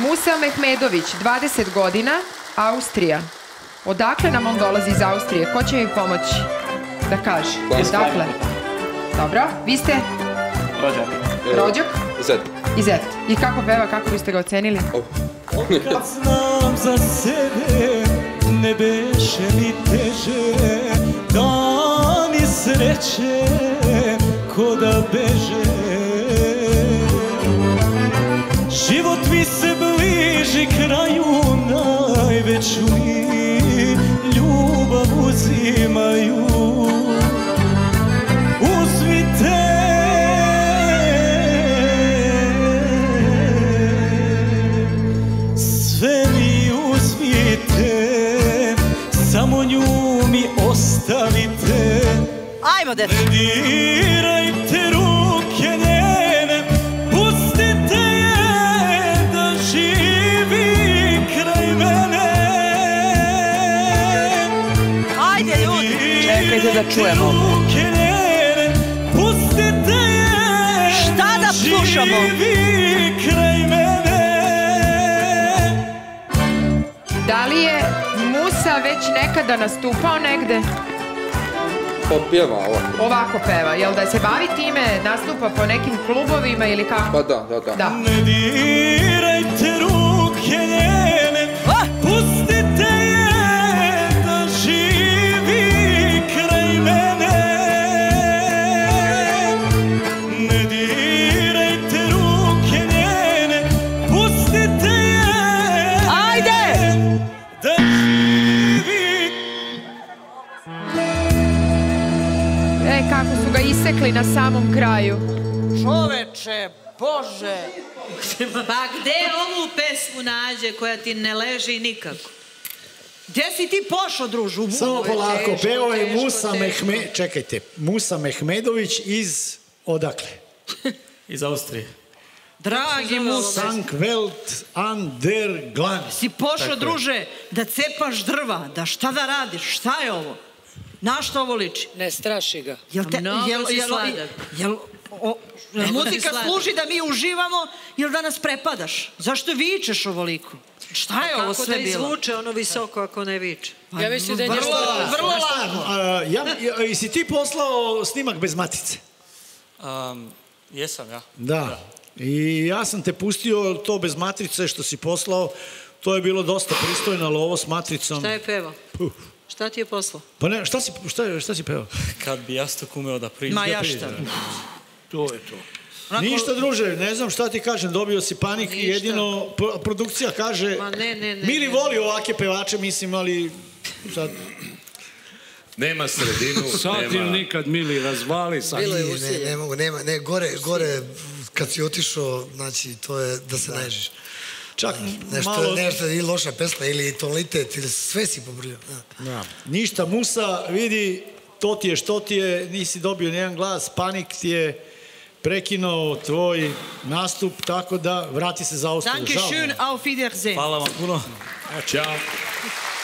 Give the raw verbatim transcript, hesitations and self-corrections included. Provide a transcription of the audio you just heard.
Musa Mehmedović, dvadeset godina, Austrija. Odakle nam on dolazi iz Austrije? Ko će mi pomoći da kaže? Odakle? Dobro. Vi ste? Rođak. Rođak? Zet. I Zet. I kako peva, kako biste ga ocenili? Kad znam za sebe, ne beše mi teže, dani sreće ko da beže. Život mi se bliži kraju, najveću mi ljubav uzimaju. Uzmite sve mi uzmite, samo nju mi ostavite. Ajmo, deco. Ne dirajte ruke njene, pustite je da živi kraj mene. Ajde, ljudi. Čekajte da čujemo. Ruke njene, pustite je. Šta da slušamo? Živi kraj mene. Da li je Musa već nekada nastupao negde? Pa pjeva ovako. Ovako peva. Jel da se bavi time, nastupa po nekim klubovima ili kako? Pa da, da, da. Da. Ne dirajte ruke njene, pustite je da živi kraj mene. Ne dirajte ruke njene, pustite je. Ajde! Da živi. E, kako su ga isekli na samom kraju. Čoveče, Bože. Pa gde ovu pesmu nađe koja ti ne leži nikako? Gde si ti pošao, družu? Samo polako, peo je Musa Mehmedović, čekajte, Musa Mehmedović iz odakle? Iz Austrije. Dragi Musa. Sankt Welt an der Glan. Si pošao, druže, da cepaš drva, da šta da radiš, šta je ovo? Na što ovo liči? Ne straši ga. Jel te, Mnogo jel, si jel, sladak. jel, o, muzika služi da mi uživamo ili da nas prepadaš? Zašto vičeš ovoliko? Šta je ovo sve bilo? Kako da izvuče ono visoko ako ne viče? Ja mislim da je Vrlo, nešto... vrlo lago. A, ja, ja, i si ti poslao snimak bez matice? Um, jesam, ja. Da. I ja sam te pustio to bez matrice što si poslao. To je bilo dosta pristojno, ali ovo s matricom... Šta je pevao? Puh. Šta ti je poslao? Pa ne, šta si, šta, šta si pevao? Kad bi jastok umeo da priđe. Ma da ja priđe. šta? To je to. Ništa, druže, ne znam šta ti kažem, dobio si panik i jedino pro- produkcija kaže... Ma ne, ne, ne. Mili ne. voli ovake pevače, mislim, ali... Sad... Nema sredinu, Sad im nema... nikad Mili razvali, sad... Ne, ne, ne mogu, nema, ne, gore, gore, kad si otišao, znači, to je da se naježiš. Čak Nešto, malo... nešto, ili loša pesma, ili tonalitet, ili sve si pobrljao. Da. Ništa, Musa, vidi, to ti je što ti je, nisi dobio nijedan glas, panik ti je prekinuo tvoj nastup, tako da vrati se za Austriju. Danke schön, auf Wiedersehen. Hvala vam puno. Ćao.